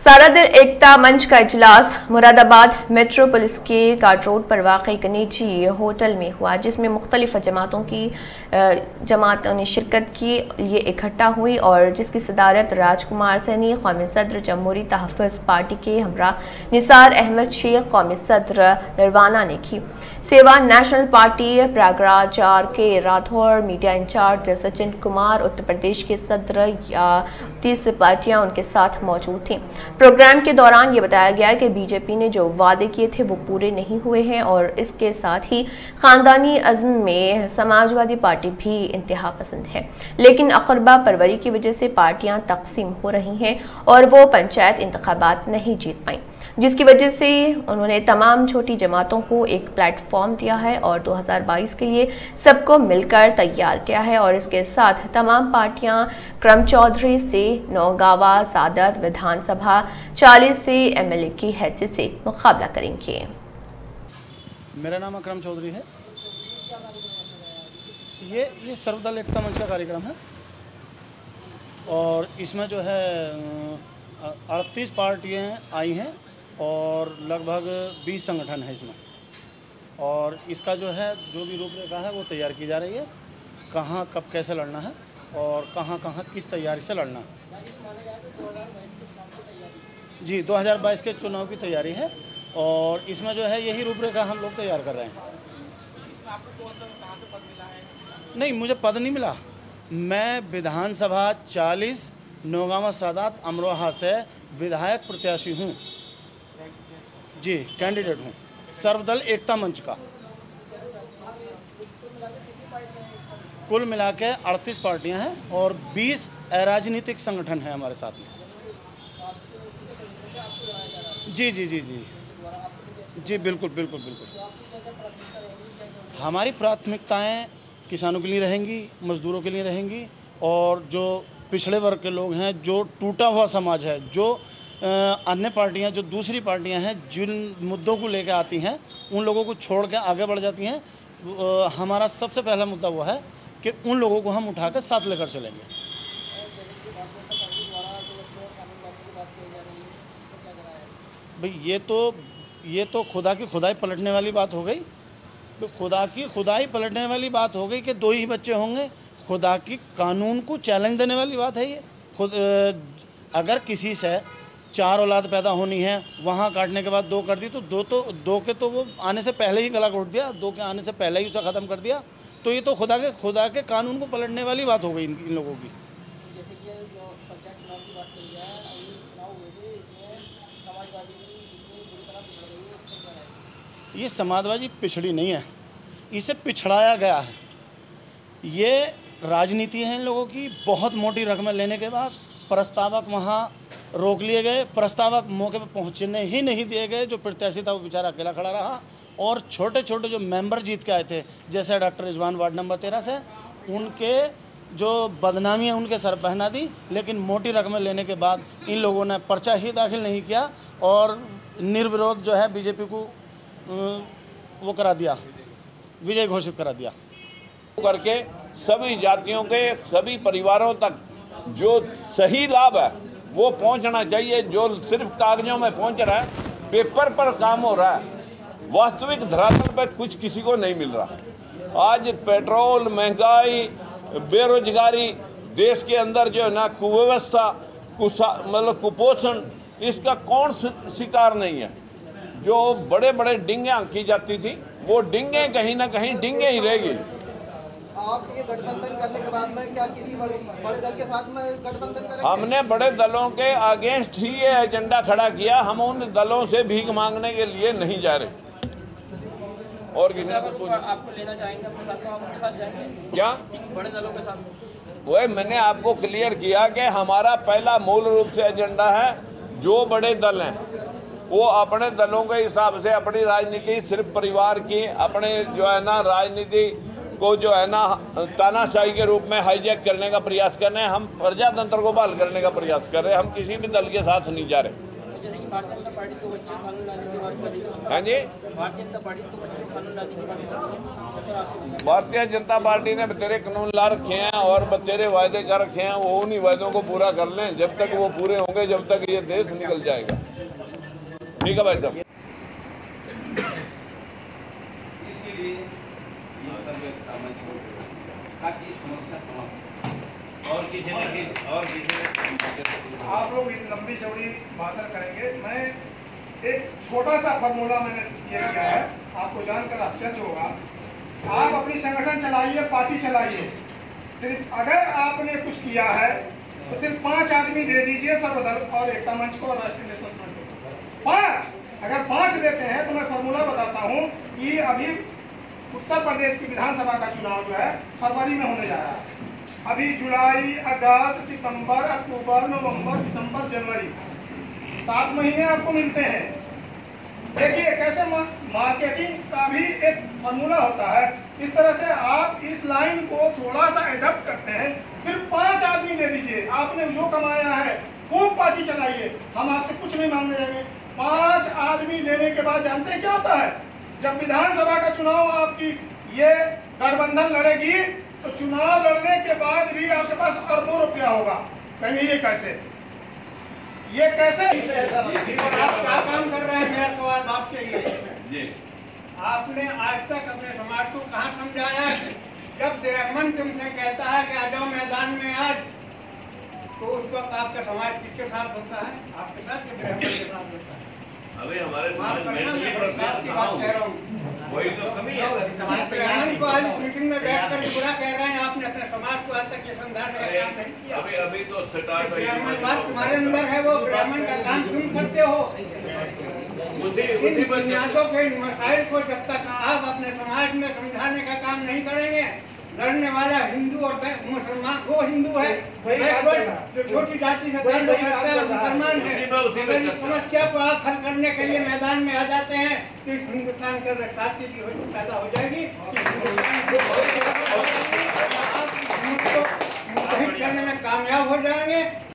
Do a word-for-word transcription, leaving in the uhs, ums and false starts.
सारा दिल एकता मंच का इजलास मुरादाबाद मेट्रो पुलिस के कार्ड रोड पर वाक़ एक निजी होटल में हुआ, जिसमें मुख्तलिफ जमातों की जमातों ने शिरकत की लिए इकट्ठा हुई और जिसकी सदारत राजकुमार सैनी कौमी सदर जमहूरी तहफ़्फ़ुज़ पार्टी के हमरा निसार अहमद शेख कौमी सदर नरवाना ने की। सेवा national party Prayagraj R K Rathore media incharge Sachin Kumar Uttar Pradesh के सदर या तीस पार्टियां उनके साथ मौजूद थीं। प्रोग्राम के दौरान ये बताया गया कि बीजेपी ने जो वादे किए थे वो पूरे नहीं हुए हैं और इसके साथ ही खानदानी अज़्म में समाजवादी पार्टी भी इंतहा पसंद है, लेकिन अक़रबा परवरी की वजह से पार्टियां तकसीम हो रही हैं और वो पंचायत इंतखाबात नहीं जीत पाई, जिसकी वजह से उन्होंने तमाम छोटी जमातों को एक प्लेटफॉर्म दिया है और दो हज़ार बाईस के लिए सबको मिलकर तैयार किया है। और इसके साथ तमाम पार्टियां क्रम चौधरी से नौगावा सादत विधानसभा चालीस से एमएलए की हैसियत से मुकाबला करेंगे। मेरा नाम अकरम चौधरी है। ये ये सर्वदल एकता मंच का कार्यक्रम है और इसमें जो है अड़तीस पार्टियां आई हैं और लगभग बीस संगठन है इसमें, और इसका जो है जो भी रूपरेखा है वो तैयार की जा रही है, कहाँ कब कैसे लड़ना है और कहाँ कहाँ किस तैयारी से लड़ना है। जी दो हज़ार बाईस के चुनाव की तैयारी है और इसमें जो है यही रूपरेखा हम लोग तैयार कर रहे हैं। नहीं, मुझे पद नहीं मिला। मैं विधानसभा चालीस नौगावा सादात अमरोहा से विधायक प्रत्याशी हूँ। जी कैंडिडेट हूँ सर्वदल एकता मंच का। कुल मिला के अड़तीस पार्टियां हैं और बीस अराजनीतिक संगठन हैं हमारे साथ में। जी जी जी जी जी बिल्कुल बिल्कुल बिल्कुल। हमारी प्राथमिकताएं किसानों के लिए रहेंगी, मजदूरों के लिए रहेंगी और जो पिछड़े वर्ग के लोग हैं, जो टूटा हुआ समाज है, जो अन्य पार्टियां जो दूसरी पार्टियां हैं जिन मुद्दों को लेकर आती हैं उन लोगों को छोड़ के आगे बढ़ जाती हैं। हमारा सबसे पहला मुद्दा वो है कि उन लोगों को हम उठाकर साथ लेकर चलेंगे। भाई ये तो ये तो खुदा की खुदाई पलटने वाली बात हो गई। तो खुदा की खुदाई पलटने वाली बात हो गई कि दो ही बच्चे होंगे। खुदा की कानून को चैलेंज देने वाली बात है ये। खुद अगर किसी से चार औलाद पैदा होनी है, वहाँ काटने के बाद दो कर दी तो दो तो दो के तो वो आने से पहले ही गला घोट दिया, दो के आने से पहले ही उसे ख़त्म कर दिया। तो ये तो खुदा के खुदा के कानून को पलटने वाली बात हो गई इन, इन लोगों की। जैसे कि जो पंचायत चुनाव की बात करी है, चुनाव हुए थे, इसमें समाजवादी बुरी तरह पिछड़ गई है। ये समाजवादी पिछड़ी नहीं है, इसे पिछड़ाया गया है। ये राजनीति है इन लोगों की। बहुत मोटी रकमें लेने के बाद प्रस्तावक वहाँ रोक लिए गए, प्रस्तावक मौके पर पहुँचने ही नहीं दिए गए। जो प्रत्याशी था वो बेचारा अकेला खड़ा रहा और छोटे छोटे जो मेंबर जीत के आए थे, जैसे डॉक्टर रिजवान वार्ड नंबर तेरह से, उनके जो बदनामियाँ उनके सर पहना दी। लेकिन मोटी रकमें लेने के बाद इन लोगों ने पर्चा ही दाखिल नहीं किया और निर्विरोध जो है बीजेपी को वो करा दिया, विजय घोषित करा दिया। करके सभी जातियों के सभी परिवारों तक जो सही लाभ है वो पहुंचना चाहिए। जो सिर्फ कागजों में पहुंच रहा है, पेपर पर काम हो रहा है, वास्तविक धरातल पर कुछ किसी को नहीं मिल रहा। आज पेट्रोल, महंगाई, बेरोजगारी, देश के अंदर जो है ना कुव्यवस्था, मतलब कुपोषण, इसका कौन शिकार नहीं है। जो बड़े बड़े डिंगे आंकी जाती थी वो डिंगे कहीं ना कहीं डिंगे ही रहेगी। आप ये गठबंधन करने के बाद में क्या किसी बड़े, बड़े दल के साथ में गठबंधन करेंगे? हमने बड़े दलों के अगेंस्ट ही ये एजेंडा खड़ा किया। हम उन दलों से भीख मांगने के लिए नहीं जा रहे। और किसी आपको लेना चाहेंगे अपने साथ, तो आप उनके साथ जाएंगे क्या बड़े दलों के साथ? वही मैंने आपको क्लियर किया कि हमारा पहला मूल रूप से एजेंडा है, जो बड़े दल हैं वो अपने दलों के हिसाब से अपनी राजनीति सिर्फ परिवार की, अपने जो है ना राजनीति को जो है ना तानाशाही के रूप में हाईजैक करने का प्रयास कर रहे हैं। हम प्रजातंत्र को बहाल करने का प्रयास कर रहे हैं। हम किसी भी दल के साथ नहीं जा रहे। भारतीय जनता पार्टी को बच्चे कानून लाने की बात कर रही है। हाँ जी, भारतीय जनता पार्टी को बच्चों को कानून लाने की बात कर रही है। भारतीय जनता पार्टी ने बतेरे कानून ला रखे हैं और बतेरे वायदे कर रखे हैं, वो उन्हीं वायदों को पूरा कर लें। जब तक वो पूरे होंगे, जब तक ये देश निकल जाएगा। ठीक है भाई साहब। इसीलिए ताकि समस्या समाप्त और किसी न किसी और किसी आप लोग इतनी लंबी चौड़ी भाषण करेंगे। मैं एक छोटा सा फॉर्मूला मैंने ये किया है, आपको जानकर आश्चर्य होगा। आप अपनी संगठन चलाइए, पार्टी चलाइए, सिर्फ अगर आपने कुछ किया है तो सिर्फ पांच आदमी दे दीजिए सर्वदल और एकता मंच को और राष्ट्रीय नेशनल फ्रंट को। पांच अगर पांच देते हैं तो मैं फॉर्मूला बताता हूँ कि अभी उत्तर प्रदेश की विधानसभा का चुनाव जो है फरवरी में होने जा रहा है। अभी जुलाई, अगस्त, सितंबर, अक्टूबर, नवंबर, दिसंबर, जनवरी, सात महीने आपको मिलते हैं। देखिए कैसे मार्केटिंग का भी एक फॉर्मूला होता है। इस तरह से आप इस लाइन को थोड़ा सा एडप्ट करते हैं। सिर्फ पांच आदमी दे दीजिए, आपने जो कमाया है खूब पार्टी चलाइए, हम आपसे कुछ नहीं मांगने देंगे। पांच आदमी देने के बाद जानते हैं क्या होता है? जब विधानसभा का चुनाव आपकी ये गठबंधन लड़ेगी तो चुनाव लड़ने के बाद भी आपके पास अरबों रुपया होगा। कहेंगे ये कैसे, ये कैसे? आप क्या काम कर रहे हैं? मेरा सवाल आपसे ये है, आपने आज तक अपने समाज को कहाँ समझाया? जब ब्राह्मण तुमसे कहता है कि आ जाओ मैदान में आज, तो उस वक्त आपका समाज किसके साथ होता है? आपके साथ या ब्राह्मण के साथ होता है? अभी हमारे माफ करना, मैं सरकार की बात कह रहा हूँ। वही तो कमी है। ब्राह्मण को आज मीटिंग में बैठ कर बुरा कह रहे हैं। आपने अपने समाज को आज तक ये समझाने का काम नहीं किया। अभी अभी तो स्टार्ट ब्राह्मण बात तुम्हारे अंदर है, वो ब्राह्मण का काम तुम करते हो। इन बुनियादों के मसाइल को जब तक आप अपने समाज में समझाने का काम नहीं करेंगे, लड़ने वाला हिंदू और मुसलमान, वो हिंदू है, जो छोटी जाति से ताल्लुक रखता है, मुसलमान है। अगर इस समस्या को आप हल करने के लिए मैदान में आ जाते हैं तो इस हिंदुस्तान के अंदर शांति भी पैदा हो जाएगी। आप मुद्दों करने में कामयाब हो जाएंगे।